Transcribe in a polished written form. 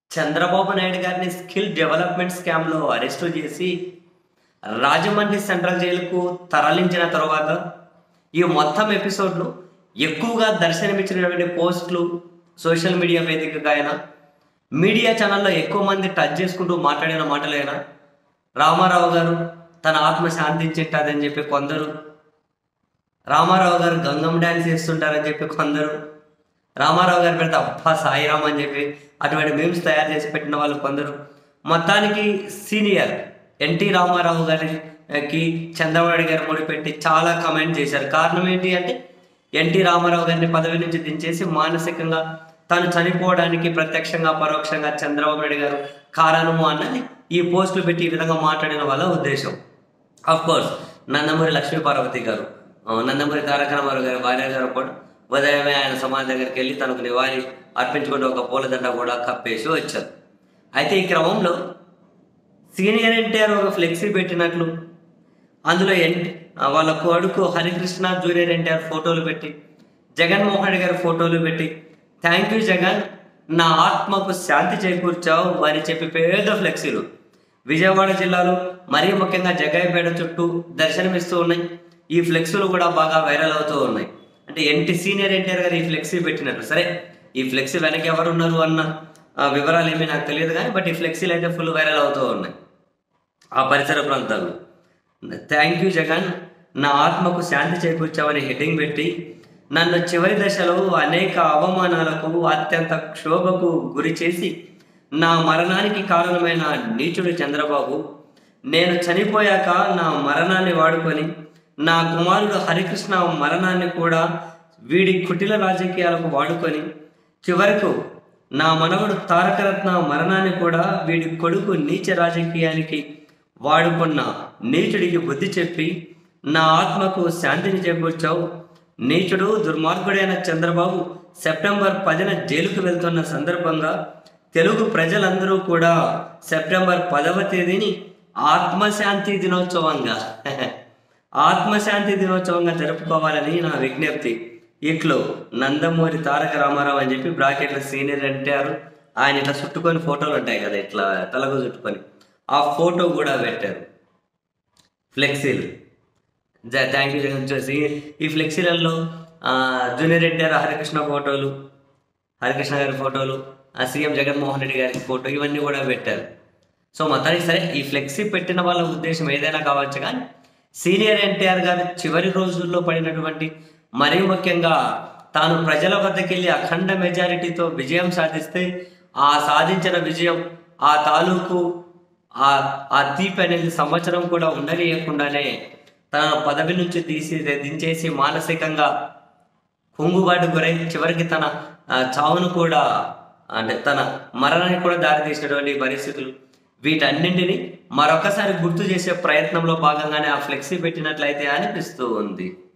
చంద్రబాబు నాయుడు గారిని skill development స్కామ్‌లో arrest చేసి, రాజమండ్రి సెంట్రల్ జైలుకు తరలించిన తరువాత, ఈ మొత్తం ఎపిసోడ్‌లో ఎక్కువగా దర్శనమిచ్చినటువంటి పోస్టులు సోషల్ మీడియా వేదికగా అయినా, మీడియా ఛానల్‌లో ఎక్కువ మంది టచ్ చేసుకుంటూ మాట్లాడిన మాటలైనా, రామారావు గారు తన ఆత్మ శాంతించింటాదని చెప్పి కొందరు, రామారావు గారు గంగం డ్యాన్స్ చేస్తుంటారని చెప్పి కొందరు, రామారావు గారి పెడితే అబ్బా సాయిరామ్ అని చెప్పి అటువంటి మీమ్స్ తయారు చేసి పెట్టిన వాళ్ళు కొందరు, మొత్తానికి సీనియర్ ఎన్టీ రామారావు గారికి చంద్రబాబు నాయుడు గారు ముడిపెట్టి చాలా కమెంట్ చేశారు. కారణం ఏంటి అంటే, ఎన్టీ రామారావు గారిని పదవి నుంచి దించేసి మానసికంగా తను చనిపోవడానికి ప్రత్యక్షంగా పరోక్షంగా చంద్రబాబు నాయుడు గారు కారణము అన్నది ఈ పోస్టులు పెట్టి ఈ విధంగా మాట్లాడిన వాళ్ళ ఉద్దేశం. ఆఫ్ కోర్స్ నందమూరి లక్ష్మీ పార్వతి గారు, నందమూరి తారక రామారావు గారి భార్య గారు కూడా ఉదయమే ఆయన సమాధి దగ్గరికి వెళ్ళి తనకు నివాళి అర్పించుకుంటూ ఒక పూలదండ కూడా కప్పేసి వచ్చారు. అయితే ఈ క్రమంలో సీనియర్ ఎన్టీఆర్ ఒక ఫ్లెక్సీ పెట్టినట్లు, అందులో వాళ్ళ కొడుకు హరికృష్ణ జూనియర్ ఎన్టీఆర్ ఫోటోలు పెట్టి, జగన్మోహన్ రెడ్డి గారి ఫోటోలు పెట్టి, థ్యాంక్ యూ జగన్, నా ఆత్మకు శాంతి చేకూర్చావు అని చెప్పి పేద ఫ్లెక్సీలు విజయవాడ జిల్లాలో మరీ ముఖ్యంగా జగ్గయ్యపేట చుట్టూ దర్శనమిస్తూ ఉన్నాయి. ఈ ఫ్లెక్సీలు కూడా బాగా వైరల్ అవుతూ ఉన్నాయి. అంటే సీనియర్ ఎన్టీఆర్ గారు ఈ ఫ్లెక్సీ పెట్టినట్టు. సరే, ఈ ఫ్లెక్సీ వెనక ఎవరు ఉన్నారు అన్న వివరాలు ఏమీ నాకు తెలియదు కానీ, బట్ ఈ ఫ్లెక్సీలు అయితే ఫుల్ వైరల్ అవుతూ ఉన్నాయి ఆ పరిసర ప్రాంతాల్లో. థ్యాంక్ యూ జగన్, నా ఆత్మకు శాంతి చేకూర్చావని హెడ్డింగ్ పెట్టి, నన్ను చివరి దశలో అనేక అవమానాలకు అత్యంత క్షోభకు గురి చేసి నా మరణానికి కారణమైన నీచుడు చంద్రబాబు, నేను చనిపోయాక నా మరణాన్ని వాడుకొని నా కుమారుడు హరికృష్ణ మరణాన్ని కూడా వీడి కుటిల రాజకీయాలకు వాడుకొని, చివరకు నా మనవడు తారకరత్న మరణాన్ని కూడా వీడి కొడుకు నీచ రాజకీయానికి వాడుకున్న నీచుడికి బుద్ధి చెప్పి నా ఆత్మకు శాంతిని చేకూర్చావు. నీచుడు దుర్మార్గుడైన చంద్రబాబు సెప్టెంబర్ 10న జైలుకు వెళ్తున్న సందర్భంగా తెలుగు ప్రజలందరూ కూడా సెప్టెంబర్ 10వ తేదీని ఆత్మశాంతి దినోత్సవంగా జరుపుకోవాలని నా విజ్ఞప్తి. ఇట్లో నందమూరి తారక రామారావు అని చెప్పి బ్రాకెట్లో సీనియర్ ఎన్టీఆర్, ఆయన ఇట్లా చుట్టుకొని ఫోటోలు ఉంటాయి కదా, ఇట్లా తలకు చుట్టుకొని ఆ ఫోటో కూడా పెట్టారు ఫ్లెక్సీలు. థ్యాంక్ యూ జగన్ చూసి ఈ ఫ్లెక్సీలలో జూనియర్ ఎన్టీఆర్ హరికృష్ణ ఫోటోలు, హరికృష్ణ గారి ఫోటోలు, సీఎం జగన్మోహన్ రెడ్డి గారి ఫోటో, ఇవన్నీ కూడా పెట్టారు. సో మొత్తానికి సరే, ఈ ఫ్లెక్సీ పెట్టిన వాళ్ళ ఉద్దేశం ఏదైనా కావచ్చు కానీ, సీనియర్ ఎన్టీఆర్ గారు చివరి రోజుల్లో పడినటువంటి, మరీ ముఖ్యంగా తాను ప్రజల వద్దకు వెళ్ళి అఖండ మెజారిటీతో విజయం సాధిస్తే, ఆ సాధించిన విజయం ఆ తాలూకు ఆ తీపి అనేది సంవత్సరం కూడా ఉండలేకుండానే తన పదవి నుంచి దించేసి మానసికంగా కుంగుబాటు గురై చివరికి తన చావును కూడా, అంటే తన మరణానికి కూడా దారితీసినటువంటి పరిస్థితులు, వీటన్నింటినీ మరొకసారి గుర్తు చేసే ప్రయత్నంలో భాగంగానే ఆ ఫ్లెక్సీ పెట్టినట్లయితే అనిపిస్తూ ఉంది.